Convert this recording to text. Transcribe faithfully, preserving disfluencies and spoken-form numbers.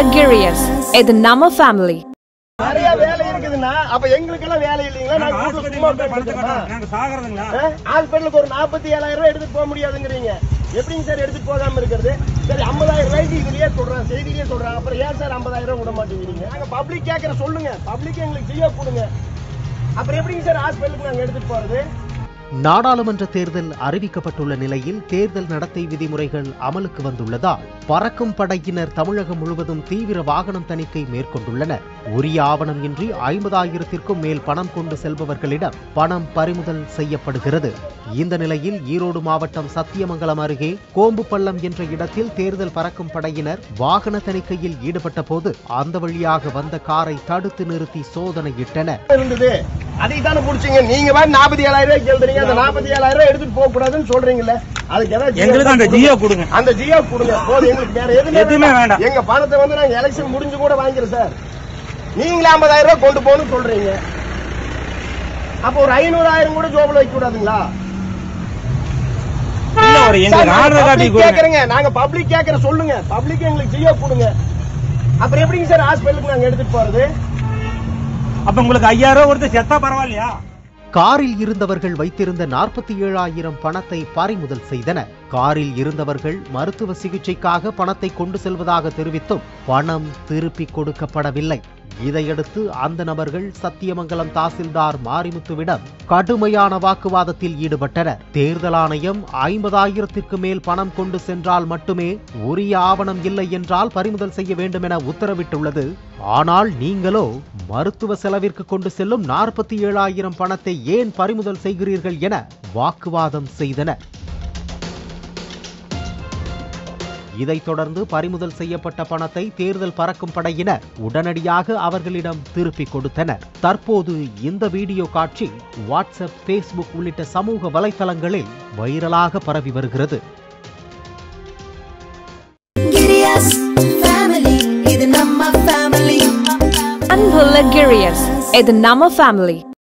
Girius, இது நம்ம family. நிறைய வேலை இருக்குதுன்னா அப்ப எங்களுக்கு எல்லாம் வேலை இல்லீங்களா? நாங்க வீட்டுல சும்மா உட்கார்ந்துட்டோமா? நாங்க சாகறதுங்களா? ஹாஸ்பிடலுக்கு ஒரு நாற்பத்தி ஏழாயிரம் ரூபாய் எடுத்துட்டு போக முடியாதுங்கறீங்க. எப்படிங்க சார் எடுத்துட்டு போகாம இருக்கிறது? சரி ஐம்பதாயிரம் ரூபாய்க்கு இதுலயே சொல்றாங்க, செய்தியிலே சொல்றாங்க. அப்புறம் ஏன் சார் ஐம்பதாயிரம் ரூபாய் விட மாட்டேங்கிறீங்க? நாங்க பப்ளிக் கேக்குற சொல்லுங்க, பப்ளிக் எங்களுக்கு ஜியோ கொடுங்க. அப்புறம் எப்படிங்க சார் ஹாஸ்பிடலுக்கு நாங்க எடுத்துட்டு போறது? நாடாளுமன்ற தேர்தல் அறிவிக்கப்பட்டுள்ள நிலையில் தேர்தல் நடத்தை விதிமுறைகள் அமலுக்கு வந்துள்ளதால் பறக்கும் படையினர் தமிழகம் முழுவதும் தீவிர வாகனம் தணிக்கை மேற்கொண்டுள்ளனர். உரிய ஆவணம் இன்றி ஐம்பதாயிரத்திற்கும் மேல் பணம் கொண்டு செல்பவர்களிடம் பணம் பறிமுதல் செய்யப்படுகிறது. இந்த நிலையில் ஈரோடு மாவட்டம் சத்தியமங்கலம் அருகே கோம்புப்பள்ளம் என்ற இடத்தில் தேர்தல் பறக்கும் படையினர் வாகன தணிக்கையில் ஈடுபட்ட போது அந்த வழியாக வந்த காரை தடுத்து நிறுத்தி சோதனையிட்டனர். அதை தானே புடிச்சீங்க நீங்க. நாற்பத்தி ஏழாயிரம் ரூபாய் கேள்றீங்க, அந்த நாற்பத்தி ஏழாயிரம் ரூபாய் எடுத்துட்டு போக கூடாதுன்னு சொல்றீங்களே. அதுக்கு ஏதாவது அந்த ஜியோ கொடுங்க, அந்த ஜியோ கொடுங்க. போது எங்களுக்கு வேற எதுவுமே வேண்டாம். எங்க பணத்தை வந்து நாங்க எலெக்ஷன் முடிஞ்சு கூட வாங்கிக்கிறோம் சார். நீங்களே ஐம்பதாயிரம் ரூபாய் கொண்டு போகணும்னு சொல்றீங்க. அப்ப ஒரு ஐநூறாயிரம் கூட ஜோபில் வைக்க கூடாதுங்களா? கேக்குறேங்க, நாங்க பப்ளிக் கேக்குற சொல்லுங்க. பப்ளிக் எங்களுக்கு ஜியோ கொடுங்க. அப்புறம் எப்படிங்க சார் ஹாஸ்பிட்டலுக்கு நாங்க எடுத்துட்டு போறது? அப்ப உங்களுக்கு ஐயாயிரம் கொடுத்து செத்தா பரவாயில்லையா? காரில் இருந்தவர்கள் வைத்திருந்த நாற்பத்தி ஏழாயிரம் பணத்தை பறிமுதல் செய்தனர். காரில் இருந்தவர்கள் மருத்துவ சிகிச்சைக்காக பணத்தை கொண்டு செல்வதாக தெரிவித்தும் பணம் திருப்பி கொடுக்கப்படவில்லை. இதையடுத்து அந்த நபர்கள் சத்தியமங்கலம் தாசில்தார் மாரிமுத்துவிடம் கடுமையான வாக்குவாதத்தில் ஈடுபட்டனர். தேர்தல் ஆணையம் ஐம்பதாயிரத்திற்கு மேல் பணம் கொண்டு சென்றால் மட்டுமே உரிய ஆவணம் இல்லை என்றால் பறிமுதல் செய்ய வேண்டும் என உத்தரவிட்டுள்ளது. ஆனால் நீங்களோ மருத்துவ செலவிற்கு கொண்டு செல்லும் நாற்பத்தி ஏழாயிரம் பணத்தை ஏன் பறிமுதல் செய்கிறீர்கள் என வாக்குவாதம் செய்தனர். இதைத் தொடர்ந்து பறிமுதல் செய்யப்பட்ட பணத்தை தேர்தல் பறக்கும் படையினர் உடனடியாக அவர்களிடம் திருப்பிக் கொடுத்தனர். தற்போது இந்த வீடியோ காட்சி வாட்ஸ்அப், பேஸ்புக் உள்ளிட்ட சமூக வலைதளங்களில் வைரலாக பரவி வருகிறது. அன்புள்ள Girius, இது நம்ம ஃபேமிலி.